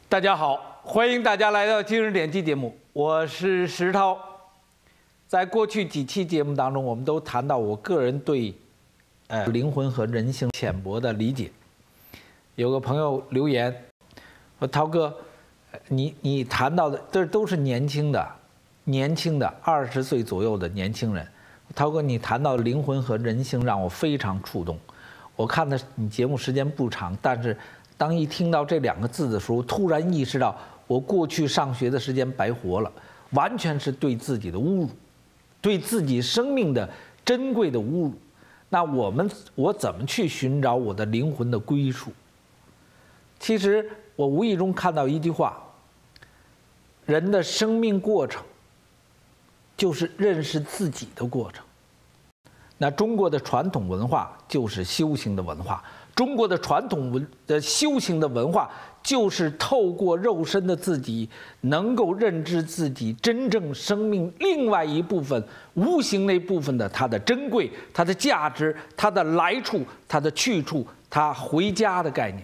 大家好，欢迎大家来到今日点击节目，我是石涛。在过去几期节目当中，我们都谈到我个人对灵魂和人性浅薄的理解。有个朋友留言说：“涛哥，你谈到的这都是年轻的20岁左右的年轻人。涛哥，你谈到灵魂和人性让我非常触动。我看的你节目时间不长，但是当一听到这2个字的时候，突然意识到我过去上学的时间白活了，完全是对自己的侮辱，对自己生命的珍贵的侮辱。那我怎么去寻找我的灵魂的归属？其实我无意中看到一句话：人的生命过程就是认识自己的过程。那中国的传统文化就是修行的文化，中国的传统修行的文化就是透过肉身的自己，能够认知自己真正生命另外一部分无形那部分的它的珍贵、它的价值、它的来处、它的去处、它回家的概念。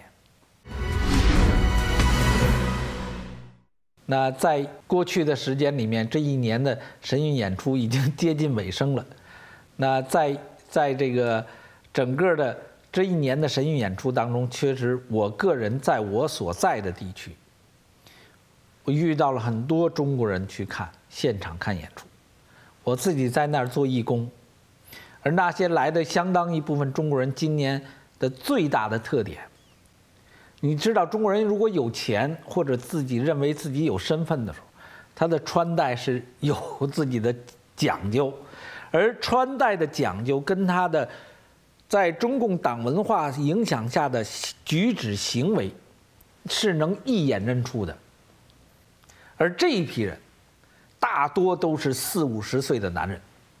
那在过去的时间里面，这一年的神韵演出已经接近尾声了。那在这个整个的这一年的神韵演出当中，确实我个人在我所在的地区，我遇到了很多中国人去现场看演出。我自己在那儿做义工，而那些来的相当一部分中国人，今年的最大的特点，你知道，中国人如果有钱或者自己认为自己有身份的时候，他的穿戴是有自己的讲究。而穿戴的讲究跟他的在中共党文化影响下的举止行为是能一眼认出的。而这一批人大多都是40、50岁的男人，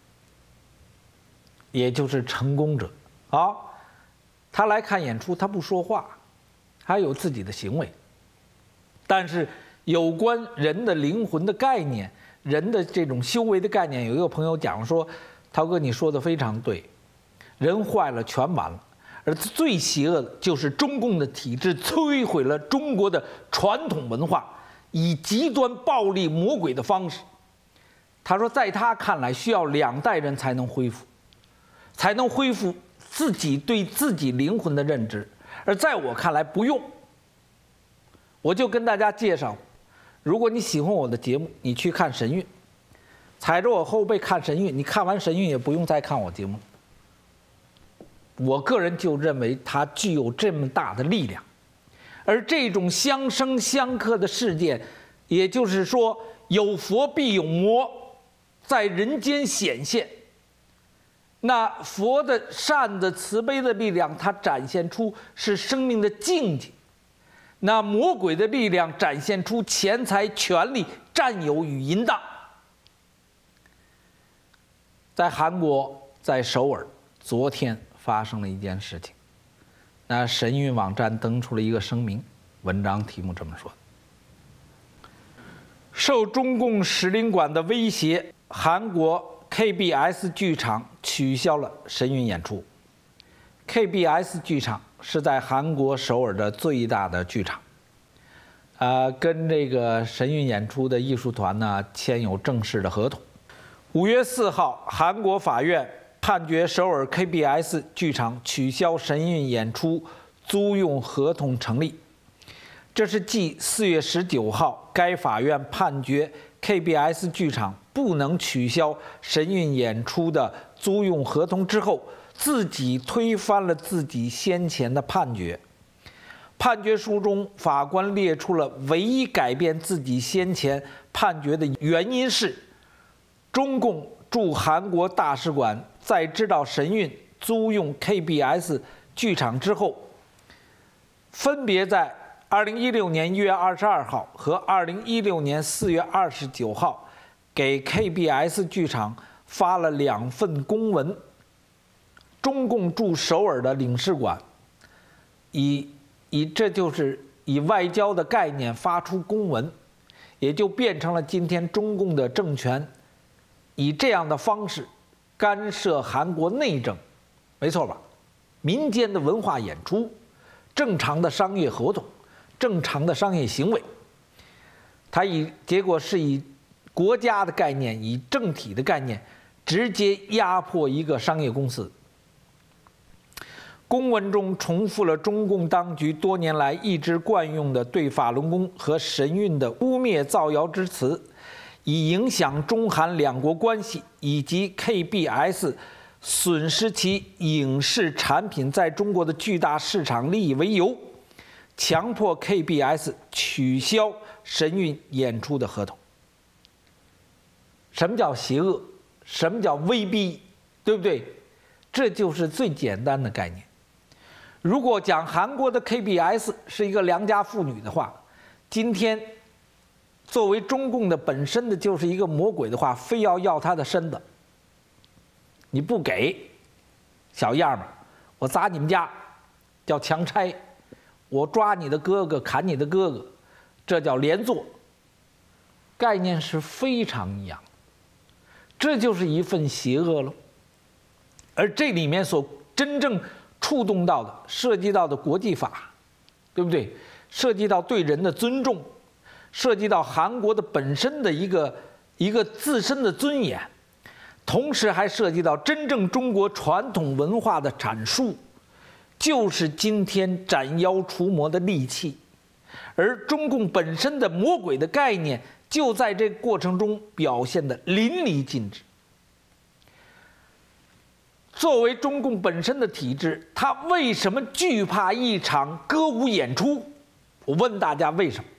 也就是成功者。他来看演出，他不说话，他有自己的行为，但是有关人的灵魂的概念，人的这种修为的概念，有一个朋友讲说：“涛哥，你说的非常对，人坏了全完了，而最邪恶的就是中共的体制摧毁了中国的传统文化，以极端暴力魔鬼的方式。”他说，在他看来，需要2代人才能恢复自己对自己灵魂的认知，而在我看来不用。我就跟大家介绍。如果你喜欢我的节目，你去看神韵，踩着我后背看神韵，你看完神韵也不用再看我节目。我个人就认为它具有这么大的力量，而这种相生相克的事件，也就是说有佛必有魔，在人间显现。那佛的善的慈悲的力量，它展现出是生命的境界。那魔鬼的力量展现出钱财、权力、占有与淫荡。在韩国，在首尔，昨天发生了一件事情。那神韵网站登出了一个声明，文章题目这么说：受中共使领馆的威胁，韩国 KBS 剧场取消了神韵演出。KBS 剧场是在韩国首尔的最大的剧场，跟这个神韵演出的艺术团呢签有正式的合同。5月4号，韩国法院判决首尔 KBS 剧场取消神韵演出租用合同成立。这是继4月19号该法院判决 KBS 剧场不能取消神韵演出的租用合同之后，自己推翻了自己先前的判决。判决书中，法官列出了唯一改变自己先前判决的原因是，中共驻韩国大使馆在知道神韵租用 KBS 剧场之后，分别在2016年1月22号和2016年4月29号给 KBS 剧场发了2份公文。中共驻首尔的领事馆这就是以外交的概念发出公文，也就变成了今天中共的政权以这样的方式干涉韩国内政，没错吧？民间的文化演出，正常的商业合同， 正常的商业行为。它结果是以国家的概念，以政体的概念，直接压迫一个商业公司。公文中重复了中共当局多年来一直惯用的对法轮功和神韵的污蔑造谣之词，以影响中韩两国关系以及 KBS 损失其影视产品在中国的巨大市场利益为由，强迫 KBS 取消神韵演出的合同。什么叫邪恶？什么叫威逼？对不对？这就是最简单的概念。如果讲韩国的 KBS 是一个良家妇女的话，今天作为中共的本身的就是一个魔鬼的话，非要他的身子，你不给，小样们，我砸你们家，叫强拆，我抓你的哥哥，砍你的哥哥，这叫连坐，概念是非常一样，这就是一份邪恶了。而这里面所真正触动到的、涉及到的国际法，对不对？涉及到对人的尊重，涉及到韩国的本身的一个自身的尊严，同时还涉及到真正中国传统文化的阐述，就是今天斩妖除魔的利器。而中共本身的魔鬼的概念，就在这个过程中表现得淋漓尽致。作为中共本身的体制，他为什么惧怕一场歌舞演出？我问大家为什么？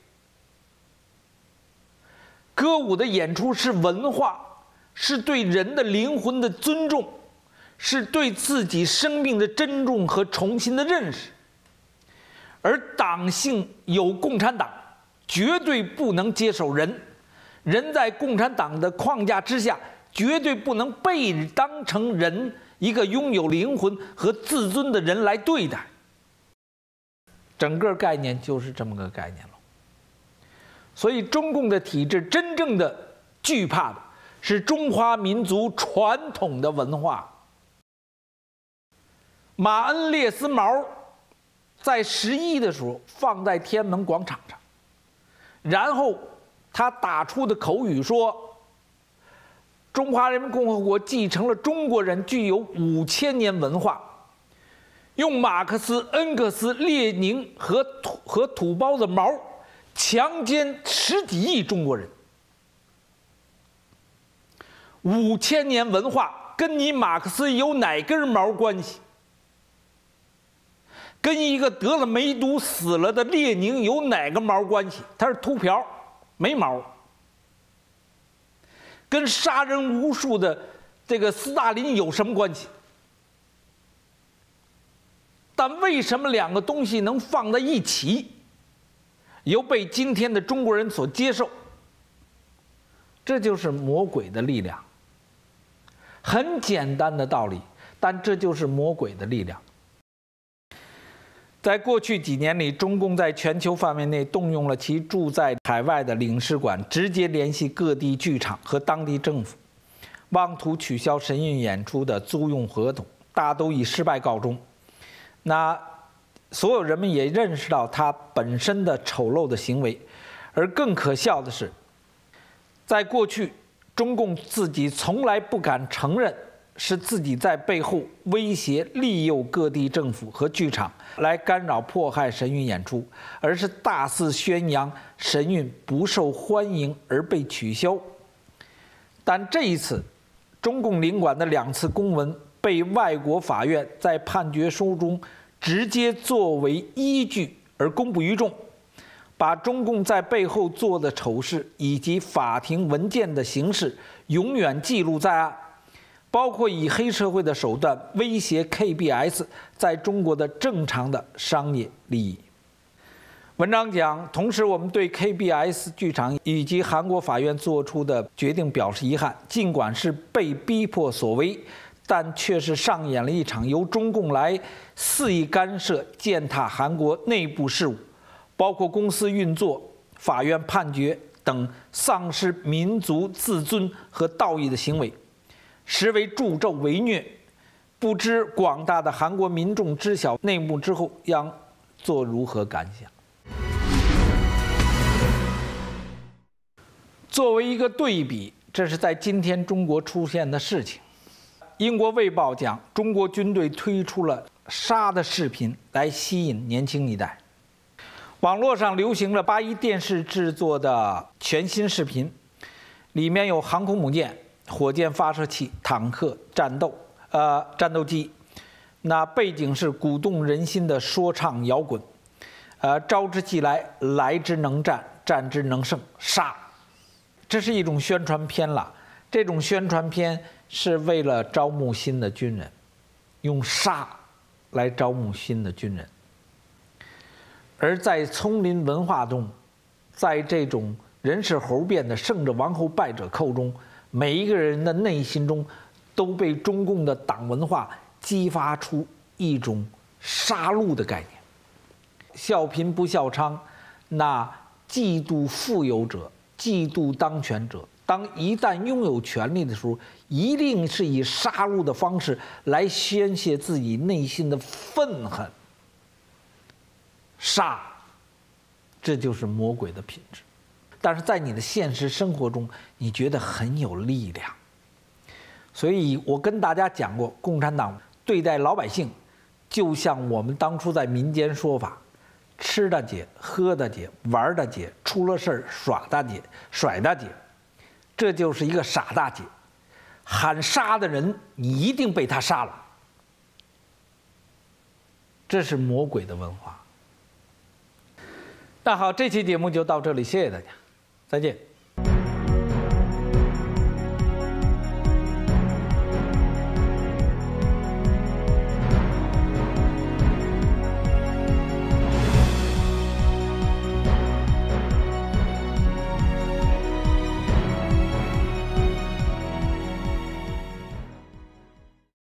歌舞的演出是文化，是对人的灵魂的尊重，是对自己生命的珍重和重新的认识。而党性有共产党，绝对不能接受人，人在共产党的框架之下，绝对不能被当成人，一个拥有灵魂和自尊的人来对待。整个概念就是这么个概念了。所以中共的体制真正的惧怕的是中华民族传统的文化。马恩列斯毛在11的时候放在天安门广场上，然后他打出的口语说，中华人民共和国继承了中国人具有5000年文化，用马克思、恩格斯、列宁和土包子毛强奸10几亿中国人。5000年文化跟你马克思有哪根毛关系？跟一个得了梅毒死了的列宁有哪个毛关系？他是秃瓢，没毛。跟杀人无数的这个斯大林有什么关系？但为什么两个东西能放在一起，又被今天的中国人所接受？这就是魔鬼的力量。很简单的道理，但这就是魔鬼的力量。在过去几年里，中共在全球范围内动用了其驻在海外的领事馆，直接联系各地剧场和当地政府，妄图取消神韵演出的租用合同，大都以失败告终。那所有人们也认识到它本身的丑陋的行为，而更可笑的是，在过去，中共自己从来不敢承认是自己在背后威胁利诱各地政府和剧场来干扰迫害神韵演出，而是大肆宣扬神韵不受欢迎而被取消。但这一次，中共领馆的2次公文被外国法院在判决书中直接作为依据而公布于众，把中共在背后做的丑事以及法庭文件的形式永远记录在案，包括以黑社会的手段威胁 KBS 在中国的正常的商业利益。文章讲，同时我们对 KBS 剧场以及韩国法院做出的决定表示遗憾，尽管是被逼迫所为，但却是上演了一场由中共来肆意干涉践踏韩国内部事务，包括公司运作、法院判决等丧失民族自尊和道义的行为，实为助纣为虐。不知广大的韩国民众知晓内幕之后，将作如何感想？ 作为一个对比，这是在今天中国出现的事情。英国《卫报》讲，中国军队推出了杀的视频来吸引年轻一代。网络上流行了81电视制作的全新视频，里面有航空母舰、火箭发射器、坦克、战斗机。那背景是鼓动人心的说唱摇滚，招之即来，来之能战，战之能胜，杀。这是一种宣传片了。这种宣传片是为了招募新的军人，用杀来招募新的军人。而在丛林文化中，在这种人是猴变的胜者王后败者寇中，每一个人的内心中都被中共的党文化激发出一种杀戮的概念。笑贫不笑娼，那嫉妒富有者，嫉妒当权者，当一旦拥有权力的时候，一定是以杀戮的方式来宣泄自己内心的愤恨。杀，这就是魔鬼的品质。但是在你的现实生活中，你觉得很有力量。所以我跟大家讲过，共产党对待老百姓，就像我们当初在民间说法：吃大姐、喝大姐、玩大姐，出了事儿耍大姐、甩大姐。这就是一个傻大姐，喊杀的人，你一定被他杀了。这是魔鬼的文化。那好，这期节目就到这里，谢谢大家，再见。